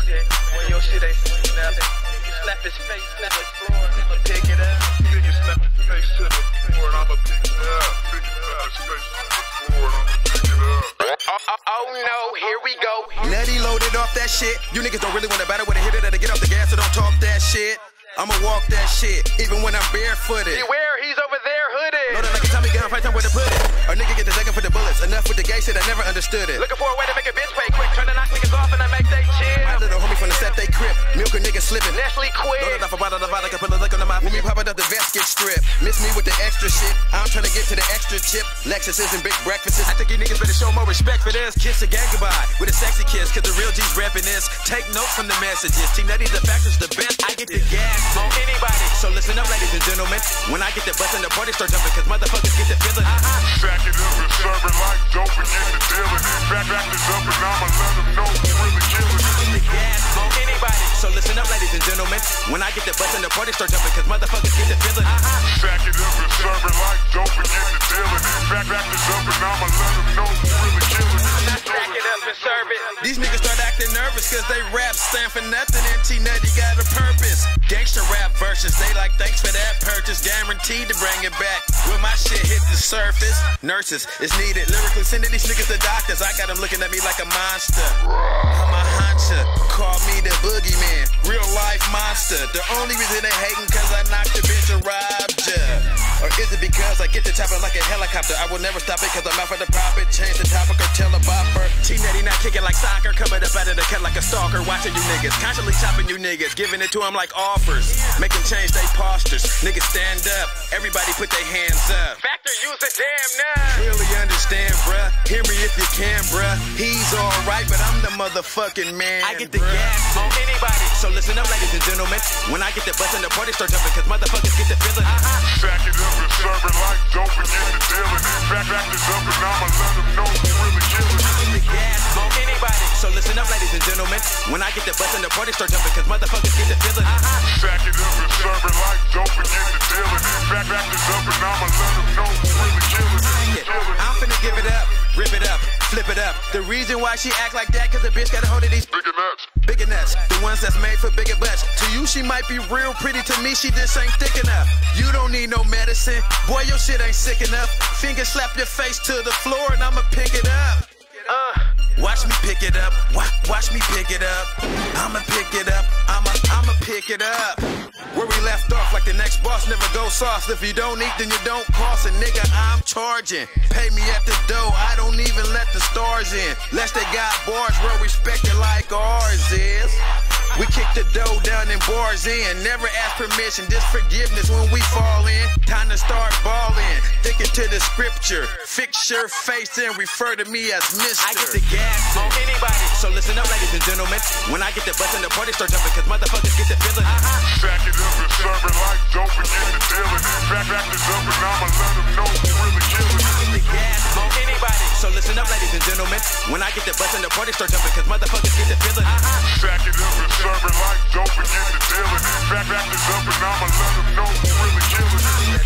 When your shit ain't nothing, you slap his face, slap his floor, I'ma pick it up. You slap his face to the floor and I'ma pick it up. Pick his face to the floor and I'ma pick it up. Oh no, here we go. Nutty loaded off that shit. You niggas don't really want to battle with a hitter that'll get off the gas, so don't talk that shit. I'ma walk that shit, even when I'm barefooted. Beware, he's over there hooded. Loaded like a Tommy gun, fight time where to put it. A nigga get the second for the bullets. Enough with the gay shit, I never understood it. Looking for a way to make a bitch pay quick. Trying to knock niggas off and I make they chill. My little homie from the set, they crip. Milk a nigga slipping. Nestle quit. Loaded off a bottle of vodka, put a lick on the mouth. When we pop it up, the vest gets stripped. Miss me with the extra shit. I'm trying to get to the extra chip. Lexuses and big breakfasts. I think you niggas better show more respect for this. Kiss a gang goodbye with a sexy kiss, cause the real G's reppin' this. Take notes from the messages. T-Nutty, the factor's the best. I get the gas on anybody. So listen up, ladies and gentlemen. When I get the bus and the party start jumping, cause motherfuckers get the feeling. Back it up and serve it like dope and get the dealing. Back this up and I'ma let them know who really killing. The gas on anybody. So listen up, ladies and gentlemen. When I get the bus and the party start jumping, cause motherfuckers get the feeling. Back it up and serve it like dope and get the dealing. Back this up and I'ma let them know who really killing. Back it up and serve it. These niggas start acting nervous cause they rap stand for nothing and T-Nutty got a purpose. Gangsta rap verses, they like thanks for that purchase. Guaranteed to bring it back when my shit hit the surface. Nurses, it's needed. Lyrically sending these niggas to doctors. I got them looking at me like a monster. I'm a hunter, call me the boogeyman. Real life monster. The only reason they hating cause I knocked the bitch and robbed ya. Or is it because I get to chopping like a helicopter? I will never stop it cause I'm out for the profit. Change the topic or tell a bopper. T-Nutty not kicking like soccer. Coming up out of the cut like a stalker. Watching you niggas, constantly chopping you niggas. Giving it to them like offers. Making change they postures. Niggas stand up. Everybody put their hands up. Factor use a damn nut. Really understand, bruh. Hear me if you can, bruh. He's alright, but I'm the motherfucking man. I get the gas on anybody. So listen up, ladies and gentlemen. When I get the bus and the party start jumping, cause motherfuckers get the feeling. Back it up and serve it like dope and get the dealing. Back this up and I'ma let them know who really killing. The gas on anybody. So listen up, ladies and gentlemen. When I get the bus and the party start jumping, cause motherfuckers get the feeling. Back it up and serve it like dope and get the dealing. Back this up and I'ma let them know who really killing. I'm finna give it up, rip it up, flip it up. The reason why she act like that, cause the bitch got a hold of these bigger nuts. Bigger nuts, the ones that's made for bigger butts. To you, she might be real pretty. To me, she just ain't thick enough. You don't need no medicine. Boy, your shit ain't sick enough. Finger slap your face to the floor and I'ma pick it up. Watch me pick it up. Watch me pick it up. I'ma pick it up. I'ma pick it up. Where we left off, like the next boss never goes soft. If you don't eat, then you don't cost a nigga. I'm charging. Pay me at the door. I don't even let the stars in. Less they got bars, real respect it like ours is. We kick the dough down and bars in. Never ask permission, just forgiveness when we fall in. Time to start balling. Thinking to the scripture. Fix your face and refer to me as Mr. I get the gas on anybody. So listen up, ladies and gentlemen. When I get the bus and the party start jumping, cause motherfuckers get the feeling. Back it up and serve it like dope and get the dealing. Back this up and I'ma let them know who really killing. The gas on anybody. So listen up, ladies and gentlemen. When I get the bus and the party start jumping, cause motherfuckers get the feeling. Back it up and serve it like dope and get the dealing. Back this up and I'ma let them know who really killing.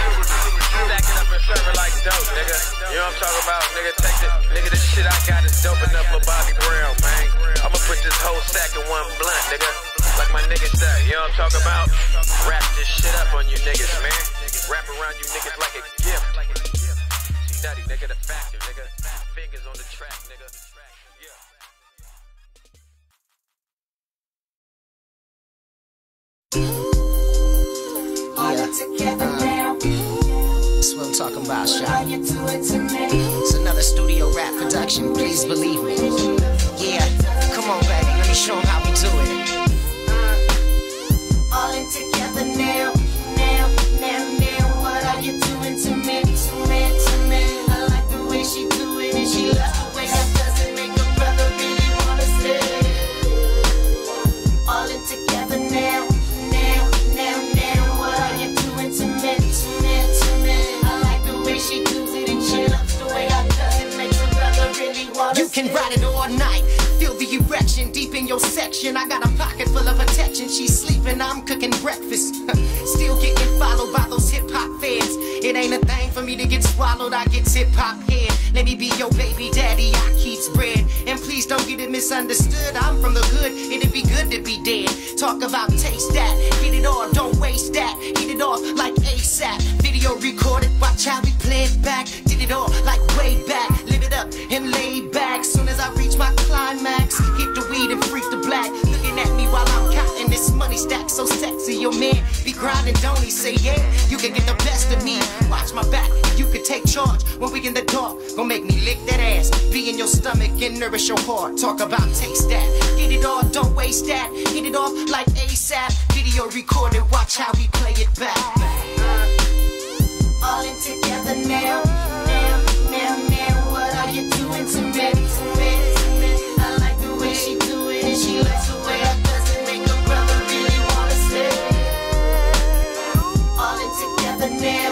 Stack it up and serve it like dope, nigga. You know what I'm talking about, nigga? Take this, nigga, this shit I got is dope enough for Bobby Brown, man. I'ma put this whole sack in one blunt, nigga. Like my niggas say, you know what I'm talking about? Wrap this shit up on you niggas, man. Wrap around you niggas like a gift. T-Nutty, nigga, the factor, nigga. Fingers on the track, nigga. That's what I'm talking about, shot. It's another studio rap production, please believe me. Yeah, come on, baby, let me show them how we do it. All in together now, what are you doing to me, I like the way she do it and she loves the way that does it, make a brother really wanna stay. All in together now, what are you doing to me, I like the way she does it and she loves the way I does it, makes a brother really wanna stay. You can ride it all night. Feel the erection deep in your section. I got a pocket full of protection. She's sleeping, I'm cooking breakfast. Still getting followed by those hip-hop fans. It ain't a thing for me to get swallowed, I get hip-hop head. Let me be your baby daddy, I keep spread. And please don't get it misunderstood, I'm from the hood, it'd be good to be dead. Talk about taste that, get it all, don't waste that. Hit it off like ASAP, video recorded, watch how we play it back. Did it all like way back, live it up and lay back. Soon as I reach my climax, hit the weed and freak the black. Looking at me while I'm counting this money stack, so sexy, your man be grinding, don't he? Say yeah, you can get the best of me. Watch my back, you can take charge when we in the dark. Gon' make me lick that ass, be in your stomach and nourish your heart. Talk about taste that, get it all, don't waste that. Hit it off like ASAP, video recorded, watch how we play it back. All in together now, now, what are you doing to me? I like the way she do it, and she likes the way I does it, make a brother really wanna stay. All in together now,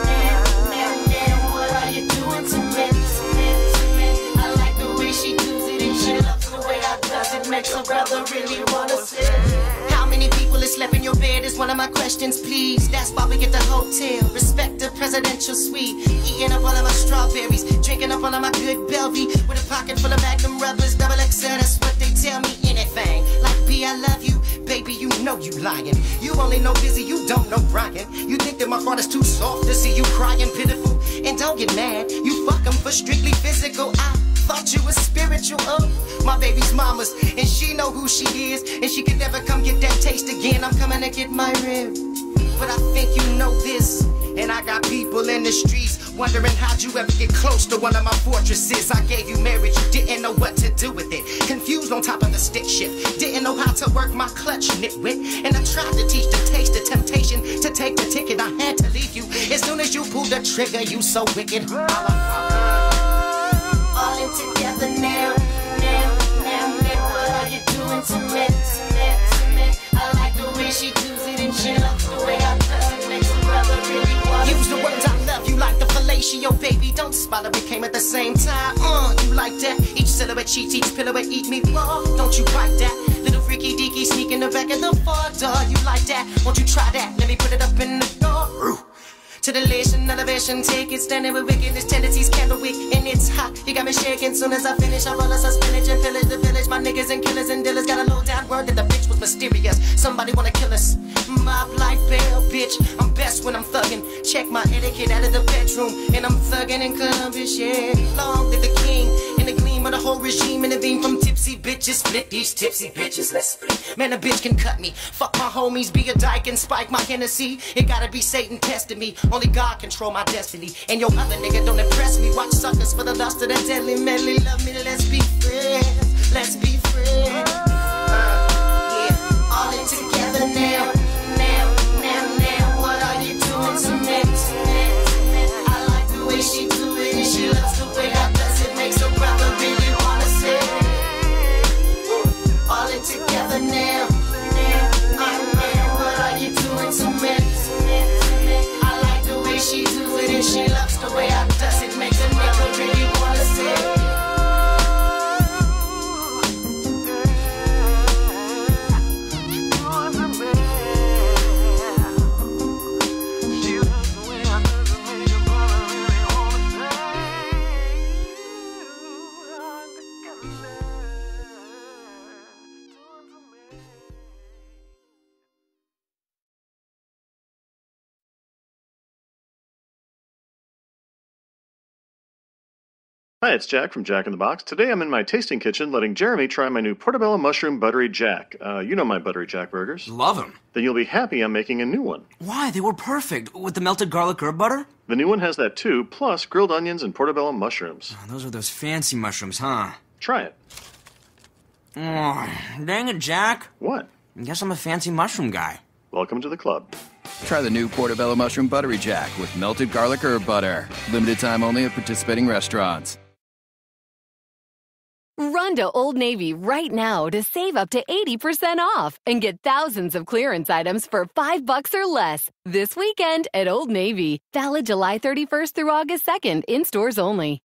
what are you doing to me? I like the way she does it, and she loves the way I does it, makes a brother really wanna stay. How many people has slept in your bed is one of my questions, please. That's why we get the hotel, respect the presidential suite. Eating up all of my strawberries, drinking up all of my good Belvy, with a pocket full of Magnum rubbers, double XL, that's what they tell me. Anything, like B, I love you, baby, you know you lying. You only know Busy, you don't know Brian. You think that my heart is too soft to see you crying pitiful. And don't get mad, you fuck 'em for strictly physical. I thought you was spiritual, my baby's mama's, and she know who she is, and she can never come get that taste again. I'm coming to get my rib, but I think you know this. And I got people in the streets wondering how'd you ever get close to one of my fortresses. I gave you marriage, you didn't know what to do with it. Confused on top of the stick shift, didn't know how to work my clutch, nitwit. And I tried to teach the taste of temptation to take the ticket. I had to leave you as soon as you pulled the trigger. You so wicked. All in together now, what are you doing to me? I like the way she does it, and she loves the way I does it, makes a brother really wanna use the words I love you like the fellatio, baby. Don't spot it, we came at the same time. You like that? Each silhouette cheats, each silhouette eat me raw. Don't you like that? Little freaky deaky sneak in the back of the far door. You like that? Won't you try that? Let me put it up in the door. To the elation, elevation, take it, standing with wickedness, tendencies, candle wick, and it's hot. You got me shaking, soon as I finish, I roll us a spinach and pillage the village. My niggas and killers and dealers got a low down word that the bitch was mysterious. Somebody wanna kill us. Mob like bail, bitch. I'm best when I'm thugging. Check my etiquette out of the bedroom, and I'm thugging in Columbus, yeah. Long live the king, and the gleam of the whole regime, intervene from tipsy bitches. Split these tipsy bitches, let's split. Man, a bitch can cut me. Fuck my homies, be a dyke and spike my Hennessy. It gotta be Satan testing me. Only God control my destiny. And your other nigga don't impress me. Watch suckers for the lust of that deadly medley. Love me, let's be friends. Let's be friends. Yeah, all in together now. What are you doing to me? I like the way she do it, and she loves the way I does it, makes a brother really wanna say. All in together now. What are you doing to me? I like the way she do it, and she loves the way I does it, makes a nigga really wanna say. Hi, it's Jack from Jack in the Box. Today I'm in my tasting kitchen letting Jeremy try my new Portobello Mushroom Buttery Jack. You know my Buttery Jack burgers. Love them. Then you'll be happy I'm making a new one. Why? They were perfect. With the melted garlic herb butter? The new one has that too, plus grilled onions and portobello mushrooms. Oh, those are those fancy mushrooms, huh? Try it. Oh, dang it, Jack. What? I guess I'm a fancy mushroom guy. Welcome to the club. Try the new Portobello Mushroom Buttery Jack with melted garlic herb butter. Limited time only at participating restaurants. Run to Old Navy right now to save up to 80% off and get thousands of clearance items for $5 or less this weekend at Old Navy. Valid July 31st through August 2nd in stores only.